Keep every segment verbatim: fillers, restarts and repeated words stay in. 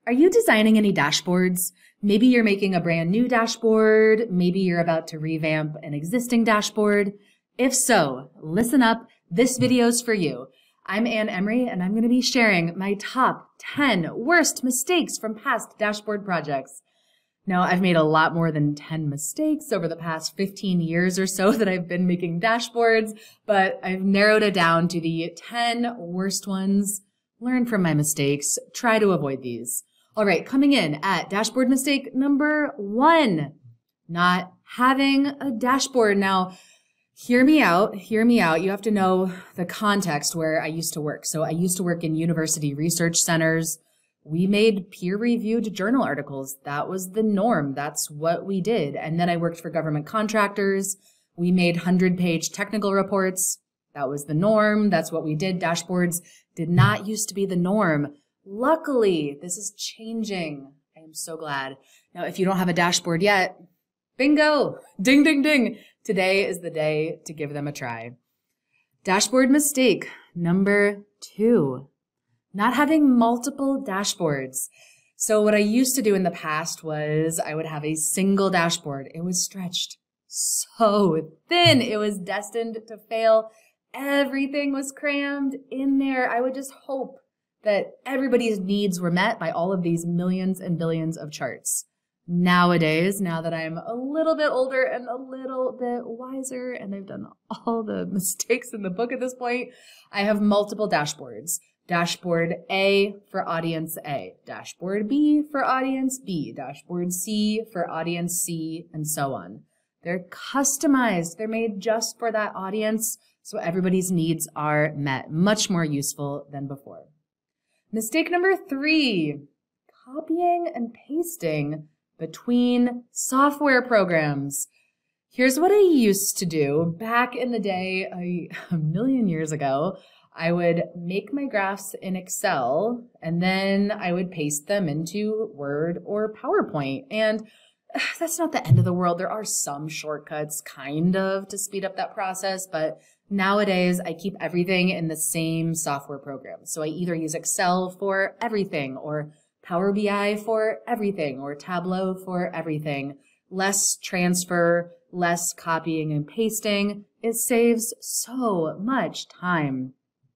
Are you designing any dashboards? Maybe you're making a brand new dashboard. Maybe you're about to revamp an existing dashboard. If so, listen up. This video's for you. I'm Ann Emery, and I'm going to be sharing my top ten worst mistakes from past dashboard projects. Now, I've made a lot more than ten mistakes over the past fifteen years or so that I've been making dashboards, but I've narrowed it down to the ten worst ones. Learn from my mistakes. Try to avoid these. All right, coming in at dashboard mistake number one, not having a dashboard. Now, hear me out, hear me out. You have to know the context where I used to work. So I used to work in university research centers. We made peer-reviewed journal articles. That was the norm. That's what we did. And then I worked for government contractors. We made hundred-page technical reports. That was the norm. That's what we did. Dashboards did not used to be the norm. Luckily, this is changing. I am so glad. Now, if you don't have a dashboard yet, bingo, ding, ding, ding. Today is the day to give them a try. Dashboard mistake number two, not having multiple dashboards. So what I used to do in the past was I would have a single dashboard. It was stretched so thin. It was destined to fail. Everything was crammed in there. I would just hope that everybody's needs were met by all of these millions and billions of charts. Nowadays, now that I'm a little bit older and a little bit wiser, and I've done all the mistakes in the book at this point, I have multiple dashboards. Dashboard A for audience A, dashboard B for audience B, dashboard C for audience C, and so on. They're customized. They're made just for that audience, so everybody's needs are met. Much more useful than before. Mistake number three, copying and pasting between software programs. Here's what I used to do back in the day, a, a million years ago. I would make my graphs in Excel, and then I would paste them into Word or PowerPoint. And that's not the end of the world. There are some shortcuts, kind of, to speed up that process, but nowadays, I keep everything in the same software program. So I either use Excel for everything, or Power B I for everything, or Tableau for everything. Less transfer, less copying and pasting. It saves so much time.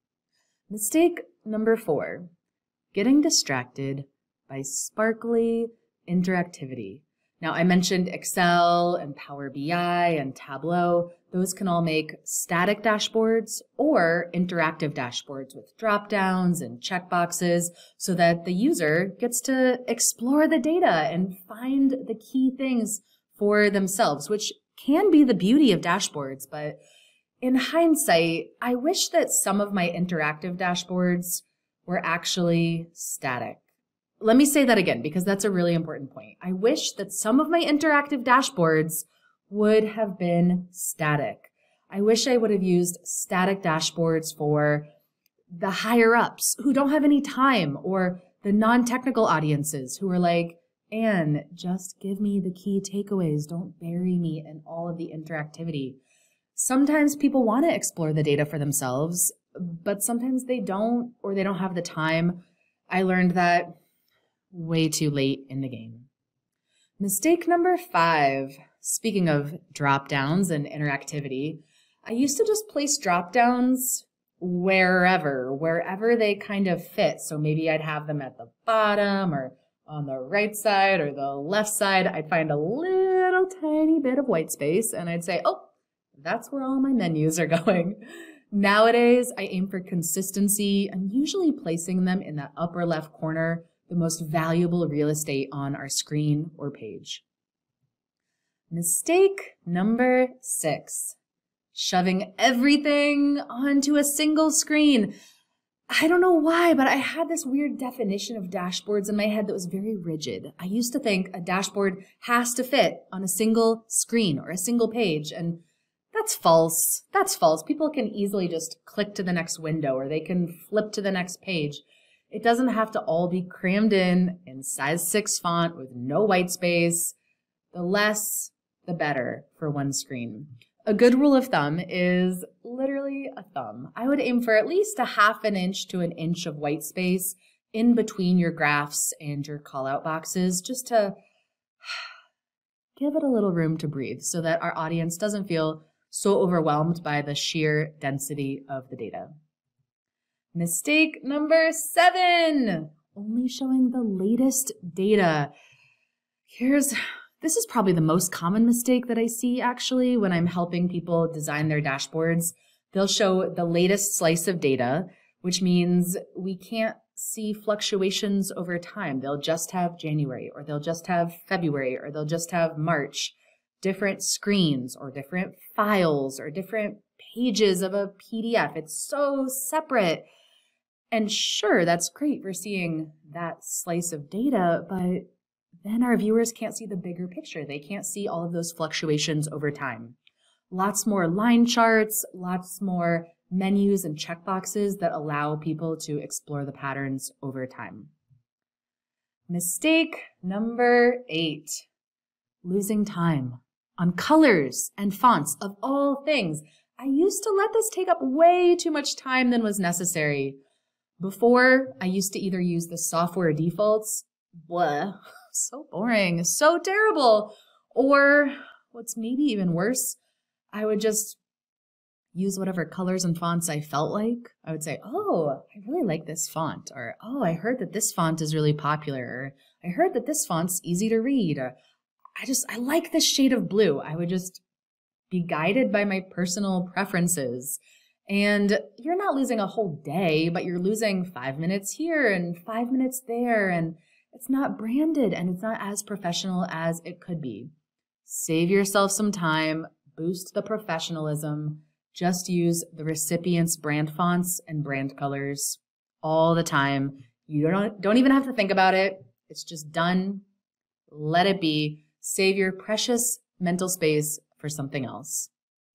Mistake number four, getting distracted by sparkly interactivity. Now, I mentioned Excel and Power B I and Tableau. Those can all make static dashboards or interactive dashboards with drop-downs and checkboxes so that the user gets to explore the data and find the key things for themselves, which can be the beauty of dashboards. But in hindsight, I wish that some of my interactive dashboards were actually static. Let me say that again, because that's a really important point. I wish that some of my interactive dashboards would have been static. I wish I would have used static dashboards for the higher ups who don't have any time, or the non-technical audiences who are like, Anne, just give me the key takeaways. Don't bury me in all of the interactivity. Sometimes people want to explore the data for themselves, but sometimes they don't, or they don't have the time. I learned that way too late in the game. Mistake number five, speaking of drop-downs and interactivity, I used to just place drop-downs wherever, wherever they kind of fit. So maybe I'd have them at the bottom or on the right side or the left side. I'd find a little tiny bit of white space and I'd say, oh, that's where all my menus are going. Nowadays, I aim for consistency. I'm usually placing them in that upper left corner, the most valuable real estate on our screen or page. Mistake number six, shoving everything onto a single screen. I don't know why, but I had this weird definition of dashboards in my head that was very rigid. I used to think a dashboard has to fit on a single screen or a single page, and that's false. That's false. People can easily just click to the next window, or they can flip to the next page. It doesn't have to all be crammed in in size six font with no white space. The less, the better for one screen. A good rule of thumb is literally a thumb. I would aim for at least a half an inch to an inch of white space in between your graphs and your call-out boxes, just to give it a little room to breathe so that our audience doesn't feel so overwhelmed by the sheer density of the data. Mistake number seven, only showing the latest data. Here's, this is probably the most common mistake that I see actually when I'm helping people design their dashboards. They'll show the latest slice of data, which means we can't see fluctuations over time. They'll just have January, or they'll just have February, or they'll just have March, different screens or different files or different pages of a P D F. It's so separate. And sure, that's great for seeing that slice of data, but then our viewers can't see the bigger picture. They can't see all of those fluctuations over time. Lots more line charts, lots more menus and checkboxes that allow people to explore the patterns over time. Mistake number eight, losing time on colors and fonts of all things. I used to let this take up way too much time than was necessary. Before, I used to either use the software defaults, blah, so boring, so terrible, or what's maybe even worse, I would just use whatever colors and fonts I felt like. I would say, oh, I really like this font, or oh, I heard that this font is really popular, or I heard that this font's easy to read, or I just, I like this shade of blue. I would just be guided by my personal preferences. And you're not losing a whole day, but you're losing five minutes here and five minutes there, and it's not branded and it's not as professional as it could be. Save yourself some time, boost the professionalism, just use the recipient's brand fonts and brand colors all the time. You don't, don't even have to think about it. It's just done. Let it be. Save your precious mental space for something else.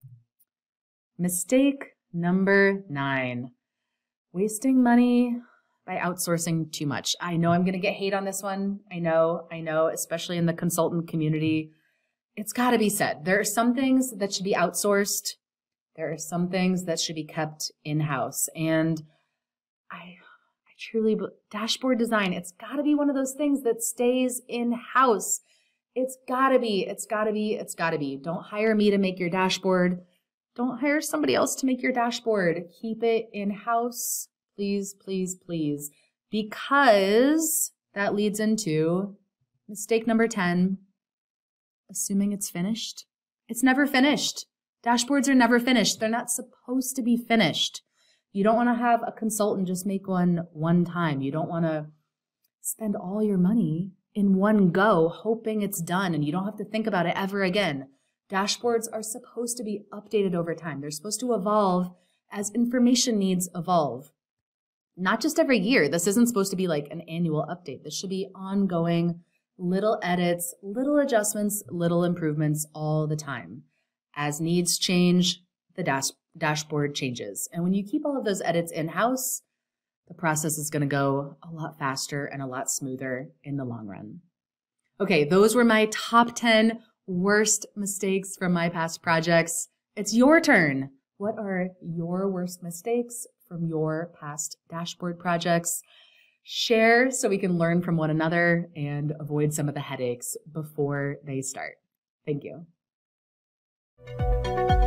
Mistake number nine, wasting money by outsourcing too much. I know I'm going to get hate on this one. I know, I know, especially in the consultant community. It's got to be said. There are some things that should be outsourced. There are some things that should be kept in-house. And I, I truly, dashboard design, it's got to be one of those things that stays in-house. It's got to be, it's got to be, it's got to be. Don't hire me to make your dashboard. Don't hire somebody else to make your dashboard. Keep it in-house, please, please, please, because that leads into mistake number ten, assuming it's finished. It's never finished. Dashboards are never finished. They're not supposed to be finished. You don't want to have a consultant just make one one time. You don't want to spend all your money in one go hoping it's done and you don't have to think about it ever again. Dashboards are supposed to be updated over time. They're supposed to evolve as information needs evolve. Not just every year. This isn't supposed to be like an annual update. This should be ongoing, little edits, little adjustments, little improvements all the time. As needs change, the dash dashboard changes. And when you keep all of those edits in-house, the process is going to go a lot faster and a lot smoother in the long run. Okay, those were my top ten worst mistakes from my past projects. It's your turn. What are your worst mistakes from your past dashboard projects? Share so we can learn from one another and avoid some of the headaches before they start. Thank you.